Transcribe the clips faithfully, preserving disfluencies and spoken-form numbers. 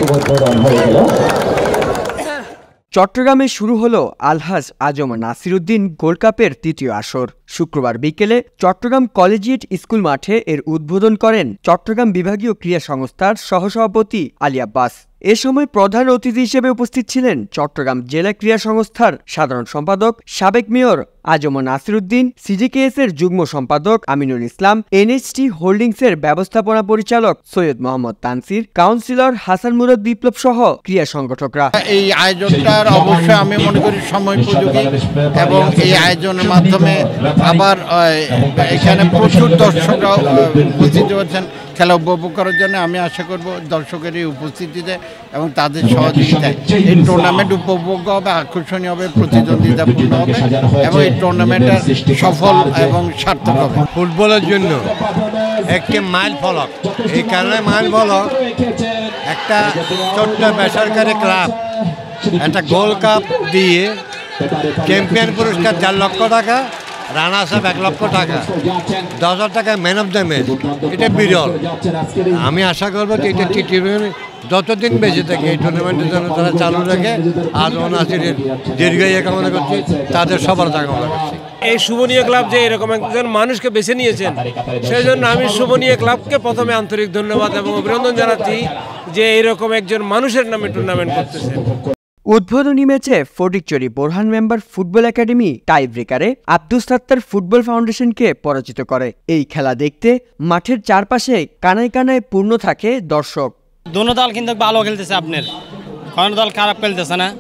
চট্টগ্রামে শুরু হলো আলহাজ আজম নাসিরউদ্দিন গোল্ড কাপের তৃতীয় আসর। শুক্রবার বিকেলে চট্টগ্রাম কলেজিয়েট স্কুল মাঠে এর উদ্বোধন করেন চট্টগ্রাম বিভাগীয় ক্রীড়া সংস্থার সহসভাপতি আলী আব্বাস। এ সময় প্রধান অতিথি হিসেবে উপস্থিত ছিলেন চট্টগ্রাম জেলা ক্রীড়া সংস্থার সাধারণ সম্পাদক সাবেক মেয়র আজম নাসিরউদ্দিন, সিজিকেএস এর যুগ্ম সম্পাদক আমিনুল ইসলাম, এনএইচটি হোল্ডিংসের ব্যবস্থাপনা পরিচালক সৈয়দ মোহাম্মদ তানসির, কাউন্সিলর হাসান মুরাদ বিপ্লব সহ ক্রীড়া সংগঠকরা। এই আয়োজনটার অবশ্যই আমি মনে করি সময়োপযোগী এবং এই আয়োজনের মাধ্যমে আবার এখানে প্রচুর দর্শকরা উপস্থিত হয়েছেন খেলা উপভোগ করার জন্য। আমি আশা করব দর্শকের এই উপস্থিতিতে এবং তাদের সহযোগিতায় এই টুর্নামেন্ট উপভোগ্য হবে, আকর্ষণীয় হবে, প্রতিদ্বন্দ্বিতাপূর্ণ হবে এবং এই টুর্নামেন্টটা সফল এবং সার্থক হবে। ফুটবলের জন্য একটি মাইল ফলক, এই কারণে মাইল ফলক একটা ছোট্ট বেসরকারি ক্লাব একটা গোল্ড কাপ দিয়ে চ্যাম্পিয়ন পুরস্কার চার লক্ষ টাকা, রানার্স আপ এক লক্ষ টাকা, দশ হাজার টাকা ম্যান অফ দ্য ম্যাচ, এটা বিরল। আমি আশা করবো যে এটা টি টোয়েন্টি যতদিন বেঁচে থাকে এই টুর্নামেন্টের জন্য তারা চালু রাখে। আজম নাসিরের দীর্ঘায়ু কামনা করছি, তাদের সবার কামনা করছি। এই শুভনীয় ক্লাব যে এরকম একজন মানুষকে বেছে নিয়েছেন, সেই জন্য আমি শুভনীয় ক্লাবকে প্রথমে আন্তরিক ধন্যবাদ এবং অভিনন্দন জানাচ্ছি যে এরকম একজন মানুষের নামে টুর্নামেন্ট করতেছে। উদ্বোধনী ম্যাচে Fatikchhari Borhan member football academy tie ব্রেকারে আব্দুস সাত্তার ফুটবল ফাউন্ডেশনকে পরাজিত করে। এই খেলা দেখতে মাঠের চারপাশে কানায় কানায় পূর্ণ থাকে দর্শক। দোনো দল কিন্তু ভালো খেলতেছে, আপনার কোনো দল খারাপ খেলতেছে না,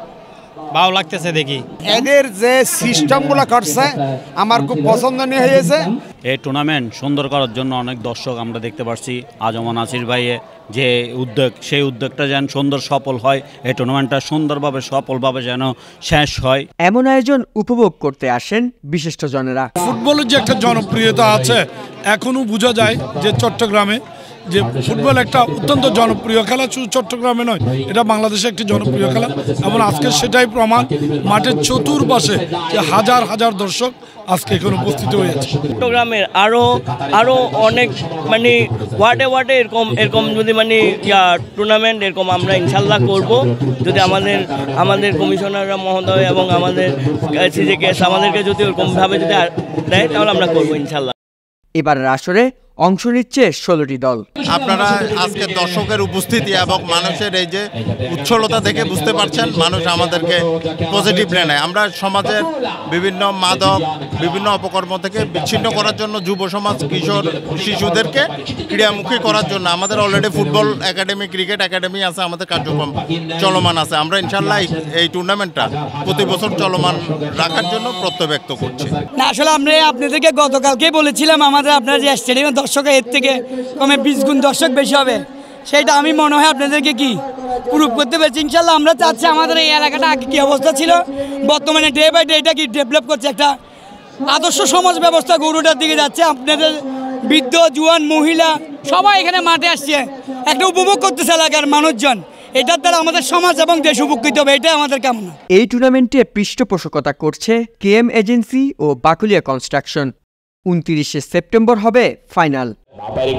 ভালো লাগতেছে দেখি। এদের যে সিস্টেমগুলো করছে আমার খুব পছন্দনীয় হয়েছে। এই টুর্নামেন্ট সুন্দর করার জন্য অনেক দর্শক আমরা দেখতে পাচ্ছি। আজম নাসির ভাইয়ে যে উদ্যোগ, সেই উদ্যোগটা যেন সুন্দর সফল হয়, এই টুর্নামেন্টটা সুন্দরভাবে সফলভাবে যেন শেষ হয়। এমন আয়োজন উপভোগ করতে আসেন বিশিষ্টজনেরা। ফুটবলের যে একটা জনপ্রিয়তা আছে এখনো বোঝা যায় যে চট্টগ্রামে যে ফুটবল একটা অত্যন্ত জনপ্রিয় খেলা, শুধু চট্টগ্রামে নয়, এটা বাংলাদেশে একটি জনপ্রিয় খেলা এবং আজকে সেটাই প্রমাণ। মাঠের চতুর্পাশে যে হাজার হাজার দর্শক আজকে এখানে উপস্থিত হয়েছে। চট্টগ্রামের আরও আরও অনেক মানে ওয়ার্ডে ওয়ার্ডে এরকম এরকম যদি মানে ইয়া টুর্নামেন্ট এরকম আমরা ইনশাল্লাহ করব, যদি আমাদের আমাদের কমিশনাররা মহোদয় এবং আমাদের সিজিকেএস আমাদেরকে যদি ওরকমভাবে যদি দেয় তাহলে আমরা করবো ইনশাল্লাহ। এবারের আসরে অংশ নিচ্ছে ষোলোটি দল। আপনারা আজকে দর্শকের উপস্থিতি এবং মানুষের এই যে উচ্ছলতা দেখে বুঝতে পারছেন মানুষ আমাদেরকে পজিটিভ নেয়। আমরা সমাজের বিভিন্ন মাদক বিভিন্ন অপকর্ম থেকে বিচ্ছিন্ন করার জন্য যুব সমাজ, কিশোর শিশুদেরকে ক্রীড়ামুখী করার জন্য আমাদের already football academy, cricket academy আছে, আমাদের কার্যক্রম চলমান আছে। আমরা ইনশাল্লাহ এই টুর্নামেন্টটা প্রতি বছর চলমান রাখার জন্য প্রত্যয় ব্যক্ত করছি। না আসলে আমরা আপনাদেরকে গতকালকে বলেছিলাম আমাদের আপনার যে স্টেডিয়ামের দর্শক এর থেকে কমে বিশ গুণ দর্শক বেশি হবে, সেটা আমি মনে হয় আপনাদেরকে কি প্রুভ করতে পেরেছি। ইনশাল্লাহ আমরা চাচ্ছি আমাদের এই এলাকাটা আগে কী অবস্থা ছিল, বর্তমানে ডে বাই ডে এটা কি ডেভেলপ করছে, একটা আদর্শ সমাজ ব্যবস্থা গরুটার দিকে যাচ্ছে। আপনাদের বৃদ্ধ জুয়ান মহিলা সবাই এখানে মাঠে আসছে, একটা উপভোগ করতেছে এলাকার মানুষজন। এটার দ্বারা আমাদের সমাজ এবং দেশ উপকৃত হবে, এটাই আমাদের কামনা। এই টুর্নামেন্টে পৃষ্ঠপোষকতা করছে কেএম এজেন্সি ও বাকুলিয়া কনস্ট্রাকশন। উনত্রিশে সেপ্টেম্বর হবে final.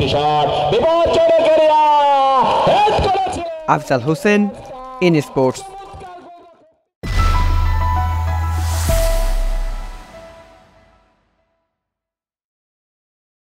Afzal Hossain, N sports.